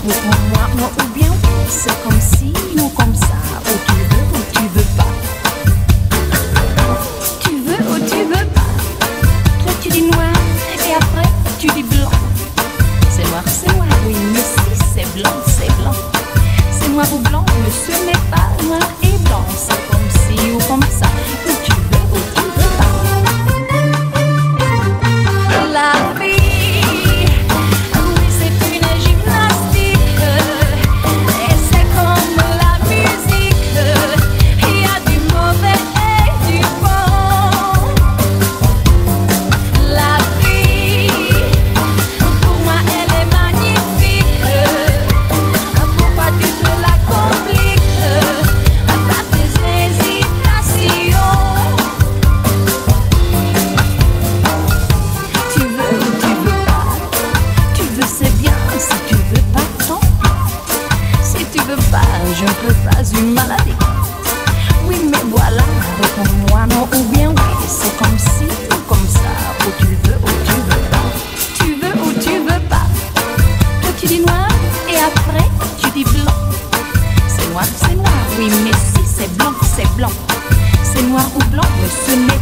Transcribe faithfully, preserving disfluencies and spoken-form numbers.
Réponds-moi, moi ou bien oui, c'est comme si ou comme ça, ou tu veux ou tu veux pas. Tu veux ou tu veux pas. Toi tu dis noir et après tu dis blanc. C'est noir, c'est noir, oui, mais si c'est blanc, c'est blanc. C'est noir ou blanc, mais ce n'est pas noir et blanc. C'est comme si ou comme ça, ou tu veux ou tu veux pas. La vie, oui, c'est une gymnastique. Et c'est comme la musique. Il y a du mauvais et du bon. La vie, pour moi, elle est magnifique. Pourquoi tu te la compliques par tes hésitations? Tu veux ou tu veux pas. Tu veux, c'est bien. Si tu veux pas, tant pis. Si tu veux pas, je ne peux pas, une maladie. Oui, mais voilà, réponds-moi non ou bien oui. C'est comme si ou comme ça, ou tu veux ou tu veux pas. Tu veux ou tu veux pas. Toi tu dis noir et après tu dis blanc. C'est noir, c'est noir, oui, mais si c'est blanc, c'est blanc. C'est noir ou blanc, mais ce n'est